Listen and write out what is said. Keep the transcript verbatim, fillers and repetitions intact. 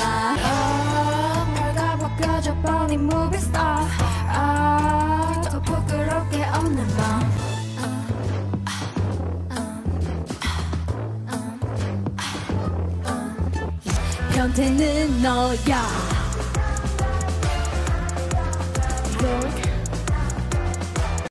아, 내가 바뀌어져 버린 무비스타. 아, 더 부끄럽게 없는 밤. 변태는 너야. 롤